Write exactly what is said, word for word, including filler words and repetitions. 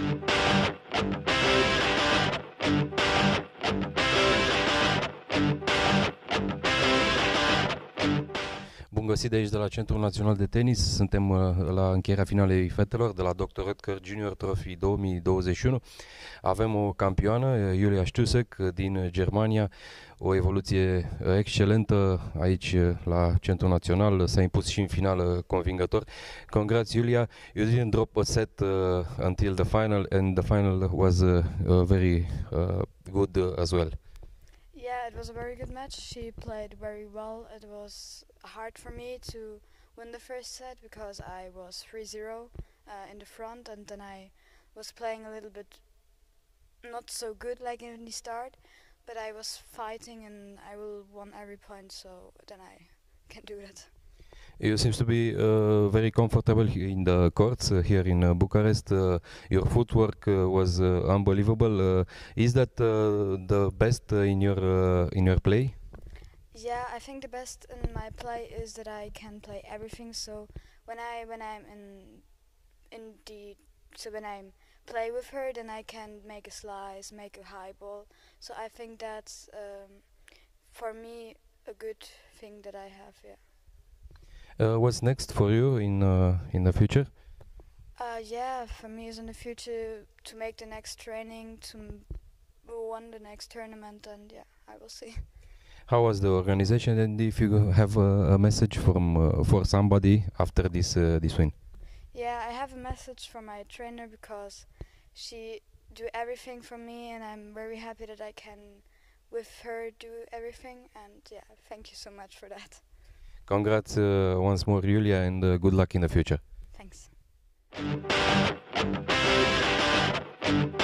Bun găsit de aici de la Centrul Național de Tenis. Suntem uh, la încheierea finalei fetelor de la doctor Oetker Junior Trophy două mii douăzeci și unu. Avem o campioană, Julia Stüsek din Germania, o evoluție excelentă aici la Centrul Național, s-a impus și în finală convingător. Congrats, Julia. You didn't drop a set uh, until the final, and the final was uh, uh, very uh, good uh, as well. Yeah, it was a very good match. She played very well. It was hard for me to win the first set because I was three zero uh, in the front, and then I was playing a little bit not so good like in the start, but I was fighting and I will won every point, so then I can do that. You seems to be uh, very comfortable in the courts uh, here in uh, Bucharest. Uh, your footwork uh, was uh, unbelievable. Uh, is that uh, the best uh, in your uh, in your play? Yeah, I think the best in my play is that I can play everything. So when I when I'm in in the so when I play with her, then I can make a slice, make a high ball. So I think that's um, for me a good thing that I have. Yeah. Uh, what's next for you in uh, in the future? Uh, yeah, for me is in the future to make the next training, to m- win the next tournament, and yeah, I will see. How was the organization, and if you have a, a message from uh, for somebody after this uh, this win? Yeah, I have a message from my trainer because she do everything for me, and I'm very happy that I can with her do everything, and yeah, thank you so much for that. Congrats uh, once more, Julia, and uh, good luck in the future. Thanks.